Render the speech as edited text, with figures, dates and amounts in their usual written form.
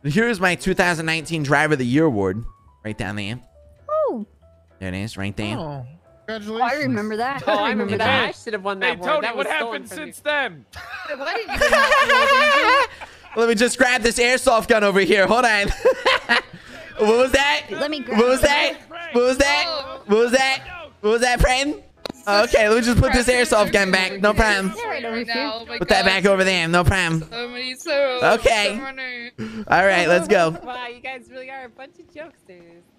Here's my 2019 Driver of the Year award. Right down there. Oh. There it is, right there. Oh, Oh, congratulations. I remember that. Oh, I remember that. I that. should have won Hey, that award. Tony, That what was stolen happened from me. since then? Why did you win that award? Let me just grab this airsoft gun over here. Hold on. What was that? Let me grab What was that? What was that? What was that? What was that, friend? Okay, let me just put this airsoft gun back. No problem. Yeah, right over here. Put that back over there. No problem. Okay. All right, let's go. Wow, you guys really are a bunch of jokesters.